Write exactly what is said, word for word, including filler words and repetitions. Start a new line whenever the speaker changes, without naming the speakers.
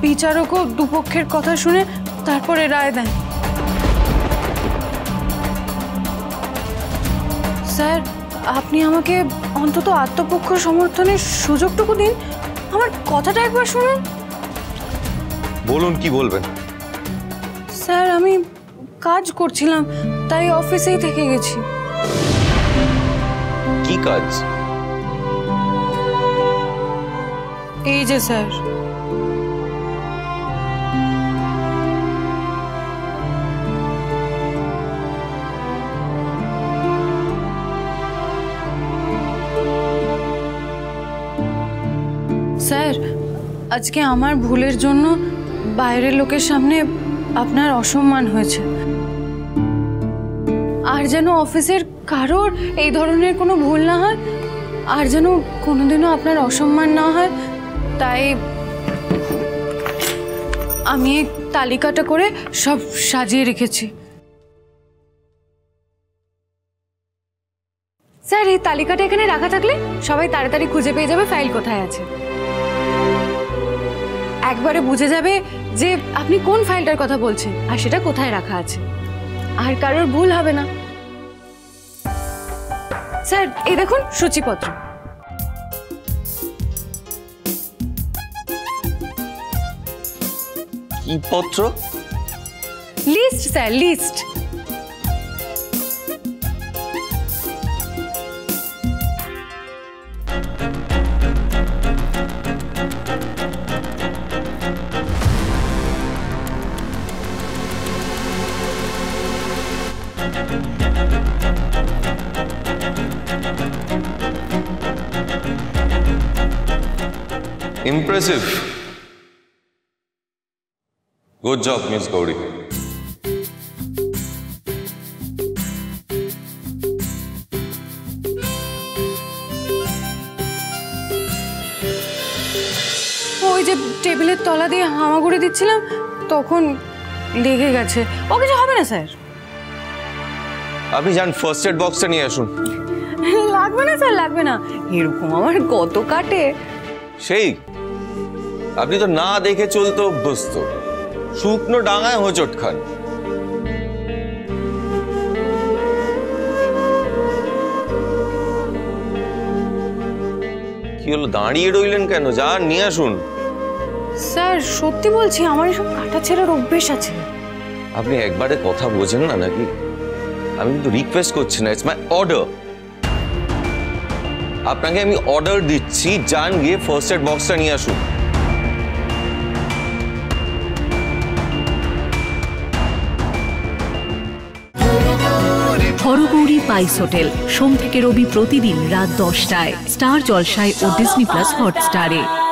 বিচারকও দুপক্ষের কথা শুনে তারপরে রায় দেন। স্যার, আপনি আমাকে অন্তত আত্মপক্ষ সমর্থনের সুযোগটুকু দিন, আমার কথাটা একবার শুনুন।
বলুন, কি বলবেন?
স্যার, আমি কাজ করছিলাম, তাই অফিসেই থেকে গেছি।
কি কাজ?
এই যে স্যার। স্যার, আজকে আমার ভুলের জন্য বাইরের লোকের সামনে আপনার অসম্মান হয়েছে। আর যেন অফিসের কারোর এই ধরনের কোনো ভুল না হয়, আর যেন কোনোদিনও আপনার অসম্মান না হয়, তাই আমি এই তালিকাটা করে সব সাজিয়ে রেখেছি। স্যার, এই তালিকাটা এখানে রাখা থাকলে সবাই তাড়াতাড়ি খুঁজে পেয়ে যাবে ফাইল কোথায় আছে। একবারে বুঝে যাবে যে আপনি কোন ফাইলটার কথা বলছেন আর সেটা কোথায় রাখা আছে, আর কারোর ভুল হবে না। স্যার, এই দেখুন সূচিপত্র।
কি পত্র?
List sir, list.
Impressive. Good job, Miss Gauri.
ওই যে টেবিলের তলা দিয়ে হামাগুড়ি দিচ্ছিলাম তখন লেগে গেছে। ও কিছু হবে না স্যার।
আপনি যান, ফার্স্ট এড বক্সটা নিয়ে আসুন।
লাগবে না স্যার, লাগবে না, এরকম আমার কত কাটে।
সেই আপনি তো না দেখে চলতে অভ্যস্ত, শুকনো ডাঙায় হোঁচট খান। কি হলো, দাঁড়িয়ে রইলেন কেন? যান, নিয়ে আসুন।
স্যার, সত্যি বলছি, আমার এসব কাটা ছেঁড়ার অভ্যেস আছে।
আপনি একবারে কথা বোঝেন না নাকি? আমি কিন্তু রিকোয়েস্ট করছি না, ইটস মাই অর্ডার। আপনাকে আমি অর্ডার দিচ্ছি, যান গিয়ে ফার্স্ট এড বক্সটা নিয়ে আসুন।
হরগৌরী পাইস হোটেল, সোম থেকে রবি প্রতিদিন রাত দশটায় স্টার জলসায় ও ডিজনি প্লাস হটস্টারে।